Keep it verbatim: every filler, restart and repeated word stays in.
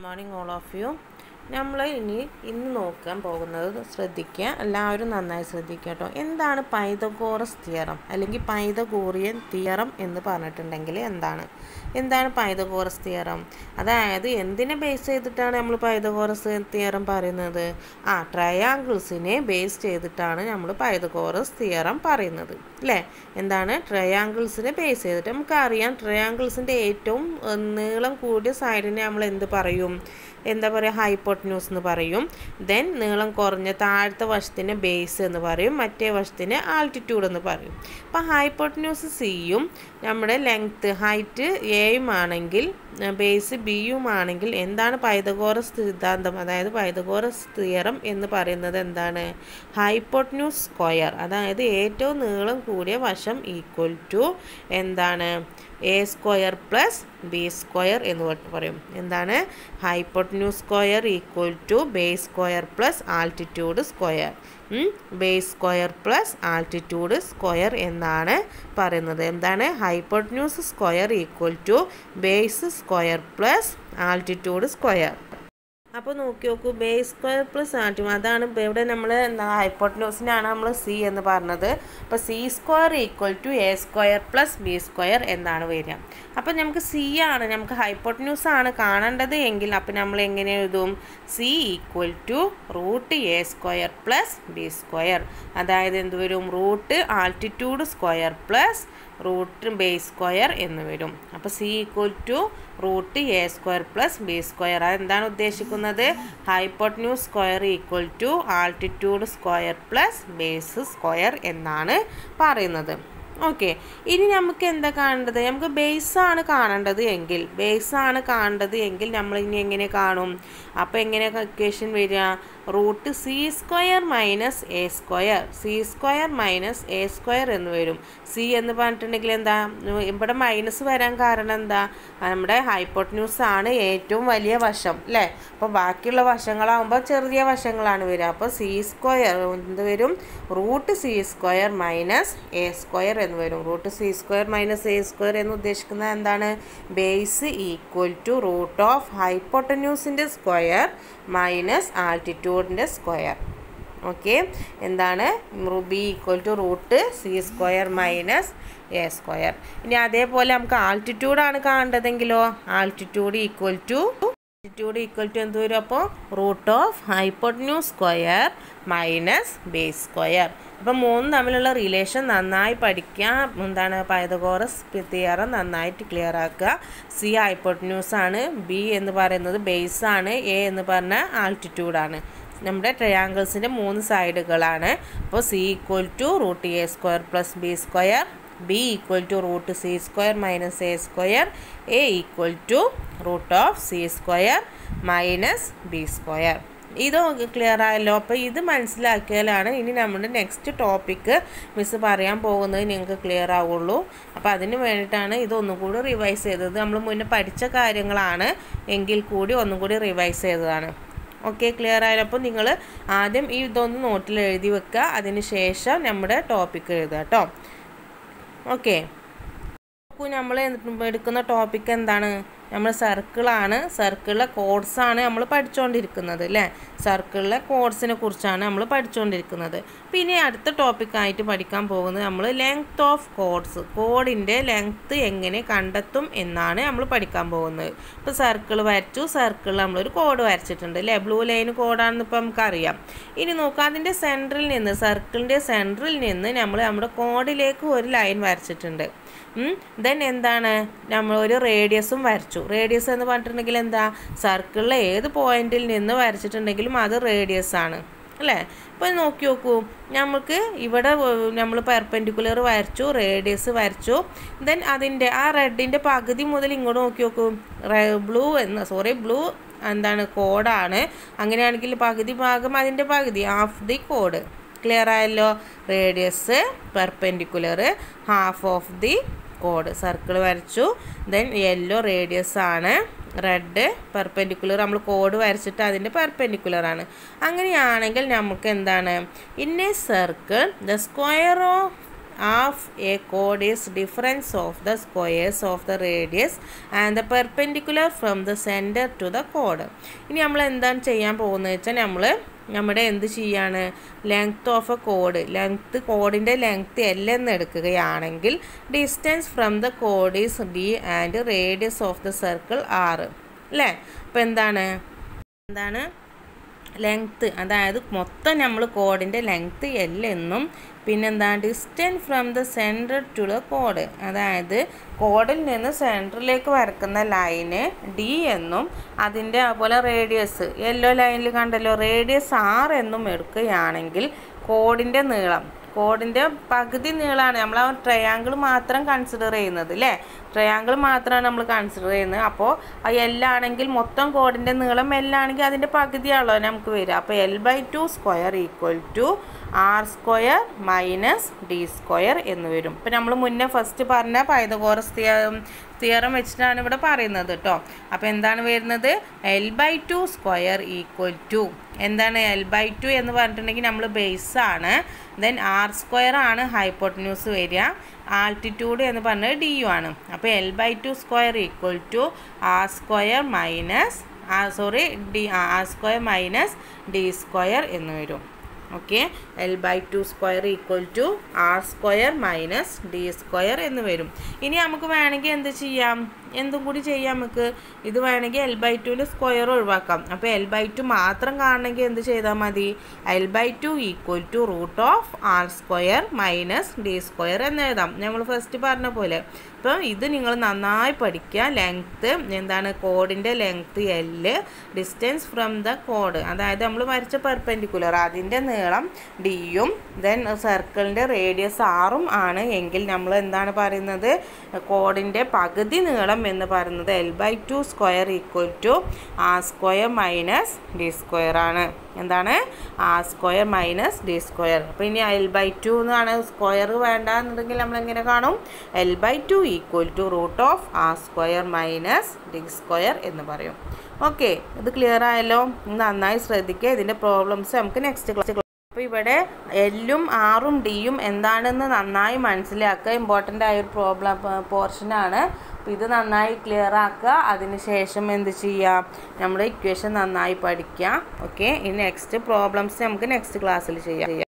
Morning all of you. നമ്മൾ ഇനി ഇന്ന് നോക്കാൻ പോകുന്നത് ശ്രദ്ധിക്കുക, എല്ലാവരും നന്നായി ശ്രദ്ധിക്കുക കേട്ടോ. എന്താണ് പൈതഗോറസ് തിയറം അല്ലെങ്കിൽ പൈതഗോറിയൻ തിയറം എന്ന് പറഞ്ഞിട്ടുണ്ടെങ്കിൽ എന്താണ് എന്താണ് പൈതഗോറസ് തിയറം? അതായത് എന്തിനെ ബേസ് ചെയ്തിട്ടാണ് നമ്മൾ പൈതഗോറസ് തിയറം പറയുന്നത്? ആ ട്രയാങ്കിൾസിനെ ബേസ് ചെയ്തിട്ടാണ് നമ്മൾ പൈതഗോറസ് തിയറം പറയുന്നത് അല്ലേ. എന്താണ് ട്രയാങ്കിൾസിനെ ബേസ് ചെയ്തിട്ട് നമുക്കറിയാം, ട്രയാങ്കിൾസിൻ്റെ ഏറ്റവും നീളം കൂടിയ സൈഡിനെ നമ്മൾ എന്ത് പറയും? എന്താ പറയുക? ഹൈപ്പോട്ടന്യൂസ് എന്ന് പറയും. ദെൻ നീളം കുറഞ്ഞ താഴത്തെ വശത്തിന് ബേസ് എന്ന് പറയും, മറ്റേ വശത്തിന് ആൾട്ടിറ്റ്യൂഡ് എന്ന് പറയും. അപ്പോൾ ഹൈപ്പോട്ടന്യൂസ് സിയും നമ്മുടെ ലെങ്ത്ത് ഹൈറ്റ് എയും ആണെങ്കിൽ ബേസ് ബിയും ആണെങ്കിൽ എന്താണ് പൈതഗോറസ് സിദ്ധാന്തം, അതായത് പൈതഗോറസ് തിയറം എന്ന് പറയുന്നത് എന്താണ്? ഹൈപ്പോട്ടന്യൂസ് സ്ക്വയർ, അതായത് ഏറ്റവും നീളം കൂടിയ വശം ഈക്വൽ ടു എന്താണ്? A square plus B square എന്ന് പറയും. എന്താണ്? Hypotenuse square equal to base square plus altitude square. Base square plus altitude square എന്നാണ് പറയുന്നത്. എന്താണ്? Hypotenuse square equal to base square plus altitude square. അപ്പോൾ നോക്കി നോക്കൂ, ബേസ് സ്ക്വയർ പ്ലസ് ആൾട്ടിറ്റ്യൂഡ്, അതാണ് ഇവിടെ നമ്മൾ ഹൈപ്പോട്ടന്യൂസിനാണ് നമ്മൾ സി എന്ന് പറഞ്ഞത്. അപ്പോൾ C square equal to A square plus B square എന്നാണ് വരിക. അപ്പോൾ നമുക്ക് സി ആണ്, നമുക്ക് ഹൈപ്പോട്ടന്യൂസ് ആണ് കാണേണ്ടത് എങ്കിൽ അപ്പോൾ നമ്മൾ എങ്ങനെ എഴുതും? C equal to root A square plus B square, അതായത് എന്ത് വരും? Root altitude square plus root base square എന്ന് വരും. അപ്പോൾ C equal to root A square plus B square. അതെന്താണ് ഉദ്ദേശിക്കുന്നത്? Hypotenuse square equal to altitude square plus base square എന്നാണ് പറയുന്നത്. ഓക്കെ, ഇനി നമുക്ക് എന്താ കാണേണ്ടത്? നമുക്ക് ബേസാണ് കാണേണ്ടത് എങ്കിൽ ബേസാണ് കാണേണ്ടത് എങ്കിൽ നമ്മൾ ഇനി എങ്ങനെ കാണും? അപ്പോൾ എങ്ങനെ ഇക്വേഷൻ വരിക? Root C square minus A square, C square minus A square എന്ന് വരും. സി എന്ന് പറഞ്ഞിട്ടുണ്ടെങ്കിൽ എന്താ? ഇവിടെ മൈനസ് വരാൻ കാരണം എന്താ? നമ്മുടെ ഹൈപ്പോട്ടന്യൂസ് ആണ് ഏറ്റവും വലിയ വശം അല്ലേ. അപ്പോൾ ബാക്കിയുള്ള വശങ്ങളാകുമ്പോൾ ചെറിയ വശങ്ങളാണ് വരിക. അപ്പോൾ സി സ്ക്വയർ എന്ത് വരും? Root C square minus A square എന്ന് വരും. Root C square minus A square എന്ന് ഉദ്ദേശിക്കുന്നത് എന്താണ്? Base equal to root of ഹൈപ്പോട്ടന്യൂസിൻ്റെ സ്ക്വയർ മൈനസ് ആൾട്ടിറ്റ്യൂഡിൻ്റെ സ്ക്വയർ. ഓക്കെ, എന്താണ്? B equal to root C square minus A square. ഇനി അതേപോലെ നമുക്ക് ആൾട്ടിറ്റ്യൂഡാണ് കാണേണ്ടതെങ്കിലോ altitude equal to altitude equal to എന്ത് വരും? അപ്പോൾ root of hypotenuse square minus base square. അപ്പം മൂന്നും തമ്മിലുള്ള റിലേഷൻ നന്നായി പഠിക്കുക. എന്താണ്? പൈതഗോറസ് തിയറം നന്നായിട്ട് ക്ലിയർ ആക്കുക. സി ഹൈപ്പോട്ടന്യൂസ് ആണ്, ബി എന്ന് പറയുന്നത് ബേസ് ആണ്, എ എന്ന് പറഞ്ഞാൽ ആൾട്ടിറ്റ്യൂഡാണ്. നമ്മുടെ ട്രയാങ്കിൾസിൻ്റെ മൂന്ന് സൈഡുകളാണ്. അപ്പോൾ C equal to root A square plus B square, B equal to root C square minus A square, A equal to root of C square minus B square. ഇത് ക്ലിയർ ആയല്ലോ. അപ്പോൾ ഇത് മനസ്സിലാക്കിയാലാണ് ഇനി നമ്മുടെ നെക്സ്റ്റ് ടോപ്പിക്ക് മിസ് പറയാൻ പോകുന്നത് നിങ്ങൾക്ക് clear ആവുള്ളൂ. അപ്പോൾ അതിന് വേണ്ടിയിട്ടാണ് ഇതൊന്നും കൂടി റിവൈസ് ചെയ്തത്. നമ്മൾ മുന്നേ പഠിച്ച കാര്യങ്ങളാണ് എങ്കിൽ കൂടി ഒന്നും കൂടി റിവൈസ് ചെയ്തതാണ്. ഓക്കെ, ക്ലിയർ ആയാലും അപ്പോൾ നിങ്ങൾ ആദ്യം ഈ ഇതൊന്ന് നോട്ടിൽ എഴുതി വെക്കുക, അതിന് ശേഷം നമ്മുടെ ടോപ്പിക്ക് എഴുതുക കേട്ടോ. ഓക്കെ, നമ്മൾ എടുക്കുന്ന ടോപ്പിക്ക് എന്താണ്? നമ്മൾ സർക്കിളാണ്, സർക്കിളിലെ കോഡ്സാണ് നമ്മൾ പഠിച്ചുകൊണ്ടിരിക്കുന്നത് അല്ലേ. സർക്കിളിലെ കോഡ്സിനെ കുറിച്ചാണ് നമ്മൾ പഠിച്ചുകൊണ്ടിരിക്കുന്നത്. പിന്നെ അടുത്ത ടോപ്പിക്കായിട്ട് പഠിക്കാൻ പോകുന്നത് നമ്മൾ ലെങ്ത് ഓഫ് കോഡ്സ്, കോഡിൻ്റെ ലെങ്ത്ത് എങ്ങനെ കണ്ടെത്തും എന്നാണ് നമ്മൾ പഠിക്കാൻ പോകുന്നത്. ഇപ്പോൾ സർക്കിൾ വരച്ചു, സർക്കിളിൽ നമ്മളൊരു കോഡ് വരച്ചിട്ടുണ്ട് അല്ലേ. ബ്ലൂ ലൈൻ കോഡാണെന്ന് ഇപ്പോൾ നമുക്കറിയാം. ഇനി നോക്കാം, അതിൻ്റെ സെൻറ്ററിൽ നിന്ന്, സർക്കിളിൻ്റെ സെൻറ്ററിൽ നിന്ന് നമ്മൾ നമ്മുടെ കോഡിലേക്ക് ഒരു ലൈൻ വരച്ചിട്ടുണ്ട്. ദെൻ എന്താണ്? നമ്മൾ ഒരു റേഡിയസും വരച്ചു. റേഡിയസ് എന്ന് പറഞ്ഞിട്ടുണ്ടെങ്കിൽ എന്താ? സർക്കിളിലെ ഏത് പോയിന്റിൽ നിന്ന് വരച്ചിട്ടുണ്ടെങ്കിലും അത് റേഡിയസ് ആണ് അല്ലേ. ഇപ്പോൾ നോക്കി നോക്കൂ, നമുക്ക് ഇവിടെ നമ്മൾ പെർപെൻഡിക്കുലർ വരച്ചു, റേഡിയസ് വരച്ചു. ദെൻ അതിൻ്റെ ആ റെഡിൻ്റെ പകുതി മുതൽ ഇങ്ങോട്ട് നോക്കി നോക്കൂ, ബ്ലൂ എന്ന് സോറി ബ്ലൂ എന്താണ്? കോഡാണ്. അങ്ങനെയാണെങ്കിൽ പകുതി ഭാഗം അതിൻ്റെ പകുതി, ഹാഫ് ദി കോഡ്. ക്ലിയർ ആയല്ലോ? Radius, perpendicular, half of the കോഡ്. സർക്കിൾ വരച്ചു, ദെൻ യെല്ലോ റേഡിയസ് ആണ്, റെഡ് പെർപെൻഡിക്കുലർ, നമ്മൾ കോഡ് വരച്ചിട്ട് അതിൻ്റെ പെർപെൻഡിക്കുലർ ആണ്. അങ്ങനെയാണെങ്കിൽ നമുക്ക് എന്താണ്? In a circle the square of of a chord is difference of the squares of the radius and the perpendicular from the center to the chord. ഇനി നമ്മൾ എന്താണ് ചെയ്യാൻ പോകുന്നത് വെച്ചാൽ നമ്മൾ നമ്മുടെ എന്ത് ചെയ്യാണ് ലെങ്ത് ഓഫ് എ കോഡ് ലെങ്ത് കോഡിൻ്റെ ലെങ്ത് എൽ എന്ന് എടുക്കുകയാണെങ്കിൽ ഡിസ്റ്റൻസ് ഫ്രം ദ കോഡ് is D and radius of the circle R അല്ലേ. അപ്പോൾ എന്താണ് എന്താണ് ലെങ്ത്ത്, അതായത് മൊത്തം നമ്മൾ കോഡിൻ്റെ ലെങ്ത്ത് എൽ എന്നും പിന്നെന്താണ് distance from the centre to the കോഡ്, അതായത് കോഡിൽ നിന്ന് സെൻറ്ററിലേക്ക് വരക്കുന്ന ലൈന് ഡി എന്നും അതിൻ്റെ അതുപോലെ റേഡിയസ് യെല്ലോ ലൈനിൽ കണ്ടല്ലോ റേഡിയസ് ആർ എന്നും എടുക്കുകയാണെങ്കിൽ കോഡിൻ്റെ നീളം കോഡിൻ്റെ പകുതി നീളമാണ് നമ്മൾ ആ ട്രയാങ്കിൾ മാത്രം കൺസിഡർ ചെയ്യുന്നത് അല്ലേ. ട്രയാങ്കിൾ മാത്രമാണ് നമ്മൾ കൺസിഡർ ചെയ്യുന്നത്. അപ്പോൾ ആ എല്ലാണെങ്കിൽ മൊത്തം കോഡിൻ്റെ നീളം എല്ലാണെങ്കിൽ അതിൻ്റെ പകുതിയാണല്ലോ നമുക്ക് വരിക. അപ്പോൾ L by two square equal to R square minus D square എന്ന് വരും. ഇപ്പം നമ്മൾ മുന്നേ ഫസ്റ്റ് പറഞ്ഞ പൈതഗോറസ് തിയറം വെച്ചിട്ടാണ് ഇവിടെ പറയുന്നത് കേട്ടോ. അപ്പോൾ എന്താണ് വരുന്നത് L by two square equal to എന്താണ് എൽ ബൈ ടു എന്ന് പറഞ്ഞിട്ടുണ്ടെങ്കിൽ നമ്മൾ ബേസ് ആണ്, ദെൻ ആർ സ്ക്വയർ ആണ് ഹൈപ്പോട്ടന്യൂസ് വരിക, ആൾട്ടിറ്റ്യൂഡ് എന്ന് പറഞ്ഞത് ഡി യു ആണ്. അപ്പോൾ L by two square equal to R square minus sorry D R square minus D square എന്ന് വരും. Okay, L by two square equal to R square minus D square എന്ന് വരും. ഇനി നമുക്ക് വേണമെങ്കിൽ എന്ത് ചെയ്യാം, എന്തും കൂടി ചെയ്യാം നമുക്ക്. ഇത് വേണമെങ്കിൽ എൽ ബൈ ടുവിൻ്റെ സ്ക്വയർ ഒഴിവാക്കാം. അപ്പോൾ എൽ ബൈ ടു മാത്രം കാണണമെങ്കിൽ എന്ത് ചെയ്താൽ മതി, L by two equal to root of R square minus D square എന്ന് എഴുതാം, നമ്മൾ ഫസ്റ്റ് പറഞ്ഞ പോലെ. അപ്പം ഇത് നിങ്ങൾ നന്നായി പഠിക്കുക. ലെങ്ത്ത് എന്താണ് കോഡിൻ്റെ length L, distance from the കോഡ് അതായത് നമ്മൾ വരച്ച പെർപെൻഡിക്കുലർ അതിൻ്റെ നീളം ഡിയും ദെൻ സർക്കിളിൻ്റെ റേഡിയസ് ആറും ആണ് എങ്കിൽ നമ്മൾ എന്താണ് പറയുന്നത് കോഡിൻ്റെ പകുതി നീളം എന്ന് പറയുന്നത് L by two square equal to R square minus D square ആണ്. എന്താണ് R square minus D square. അപ്പോൾ ഇനി എൽ ബൈ ടു എന്നാണ് സ്ക്വയർ വേണ്ടെന്നുണ്ടെങ്കിൽ നമ്മളെങ്ങനെ കാണും L by two equal to root of R square minus D square എന്ന് പറയും. ഓക്കെ, ഇത് ക്ലിയർ ആയല്ലോ. നന്നായി ശ്രദ്ധിക്കുക. ഇതിൻ്റെ പ്രോബ്ലംസ് നമുക്ക് നെക്സ്റ്റ് ക്ലാസ്. അപ്പോൾ ഇവിടെ എല്ലും ആറും ഡിയും എന്താണെന്ന് നന്നായി മനസ്സിലാക്കുക. ഇമ്പോർട്ടൻ്റ് ആയൊരു പ്രോബ്ലം പോർഷനാണ്. അപ്പോൾ ഇത് നന്നായി ക്ലിയർ ആക്കുക. അതിനുശേഷം എന്ത് ചെയ്യുക, നമ്മുടെ ഇക്വേഷൻ നന്നായി പഠിക്കുക. ഓക്കെ, ഇനി നെക്സ്റ്റ് പ്രോബ്ലംസ് നമുക്ക് നെക്സ്റ്റ് ക്ലാസ്സിൽ ചെയ്യാം.